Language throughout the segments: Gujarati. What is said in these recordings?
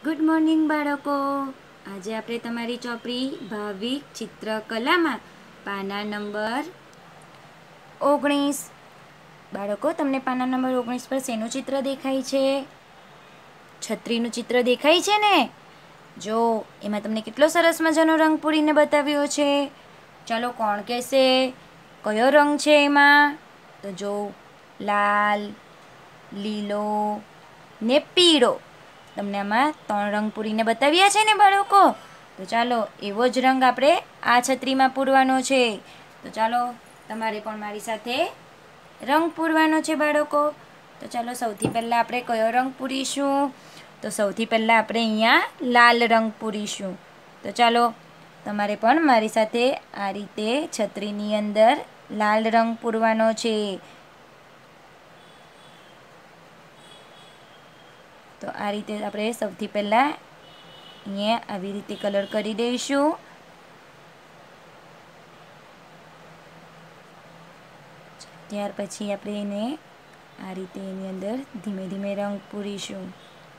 ગુડ મોર્નિંગ બાળકો. આજે આપણે તમારી ચોપડી ભાવિક ચિત્રકલામાં પાના નંબર 19. બાળકો, તમને પાના નંબર 19 પર શેનું ચિત્ર દેખાય છે? છત્રીનું ચિત્ર દેખાય છે ને? જો એમાં તમને કેટલો સરસ મજાનો રંગ પૂરીને બતાવ્યો છે. ચાલો, કોણ કહેશે કયો રંગ છે એમાં? તો જો, લાલ, લીલો ને પીળો. તમને આમાં 3 રંગ પૂરીને બતાવ્યા છે ને બાળકો? તો ચાલો, એવો જ રંગ આપણે આ છત્રીમાં પૂરવાનો છે. તો ચાલો, તમારે પણ મારી સાથે રંગ પૂરવાનો છે બાળકો. તો ચાલો, સૌથી પહેલાં આપણે કયો રંગ પૂરીશું? તો સૌથી પહેલાં આપણે અહીંયા લાલ રંગ પૂરીશું. તો ચાલો, તમારે પણ મારી સાથે આ રીતે છત્રીની અંદર લાલ રંગ પૂરવાનો છે. તો આ રીતે આપણે સૌથી પહેલાં અહીંયા આવી રીતે કલર કરી દઈશું. ત્યાર પછી આપણે એને આ રીતે એની અંદર ધીમે ધીમે રંગ પૂરીશું.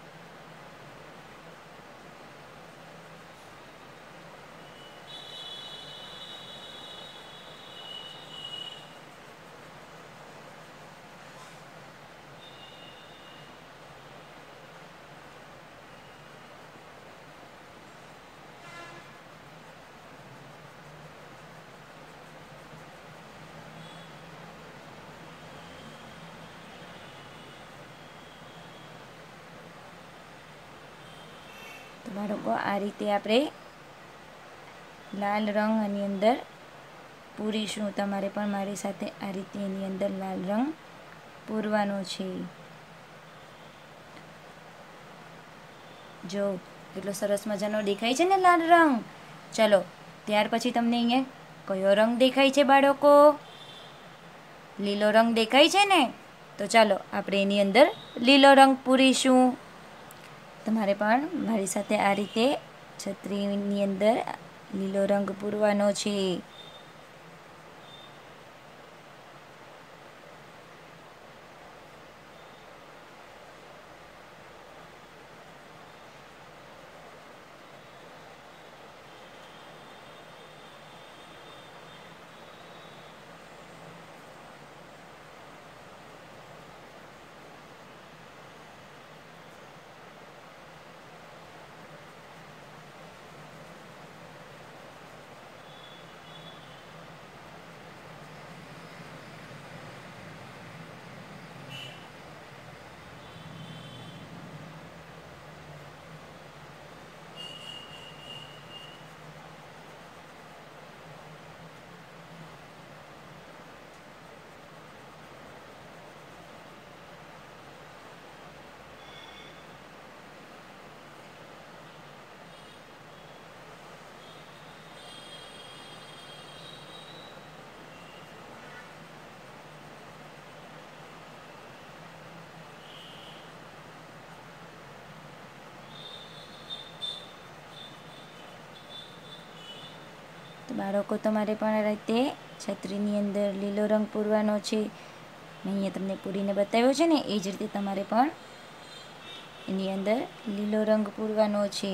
તો બાળકો, આ રીતે આપણે લાલ રંગ આની અંદર પૂરીશું. તમારે પણ મારી સાથે આ રીતે એની અંદર લાલ રંગ પૂરવાનો છે. જો કેટલો સરસ મજાનો દેખાય છે ને લાલ રંગ. ચલો, ત્યાર પછી તમને અહીંયા કયો રંગ દેખાય છે બાળકો? લીલો રંગ દેખાય છે ને? તો ચાલો, આપણે એની અંદર લીલો રંગ પૂરીશું. તમારે પણ મારી સાથે આ રીતે છત્રીની અંદર લીલો રંગ પૂરવાનો છે. તો બાળકો, તમારે પણ આ રીતે છત્રીની અંદર લીલો રંગ પૂરવાનો છે. મેં અહીંયા તમને પૂરીને બતાવ્યો છે ને, એ જ રીતે તમારે પણ એની અંદર લીલો રંગ પૂરવાનો છે.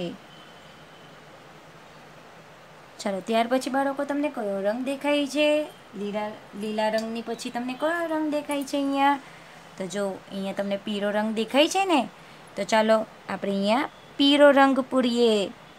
ચાલો, ત્યાર પછી બાળકો, તમને કયો રંગ દેખાય છે? લીલા રંગની પછી તમને કયો રંગ દેખાય છે અહીંયા? તો જો, અહીંયા તમને પીળો રંગ દેખાય છે ને? તો ચાલો, આપણે અહીંયા પીળો રંગ પૂરીએ.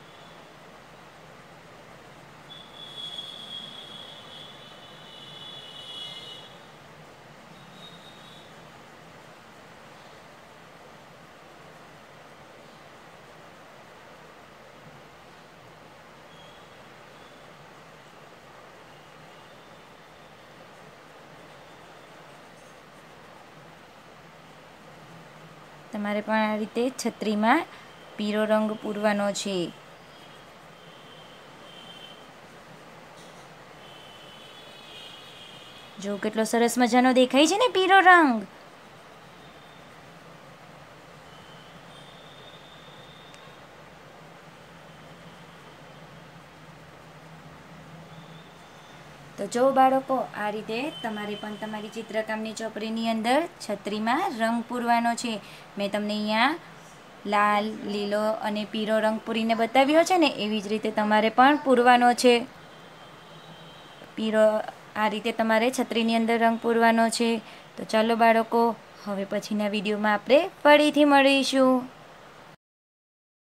તમારે પણ આ રીતે છત્રીમાં પીળો રંગ પૂરવાનો છે. જો કેટલો સરસ મજાનો દેખાય છે ને પીળો રંગ. તો જો બાળકો, આ રીતે તમારે પણ તમારી ચિત્રકામની ચોપડીની અંદર છત્રીમાં રંગ પૂરવાનો છે. મેં તમને અહીંયા લાલ, લીલો અને પીળો રંગ પૂરીને બતાવ્યો છે ને એવી જ રીતે તમારે પણ પૂરવાનો છે. પીળો આ રીતે તમારે છત્રીની અંદર રંગ પૂરવાનો છે. તો ચાલો બાળકો, હવે પછીના વિડીયોમાં આપણે ફરીથી મળીશું.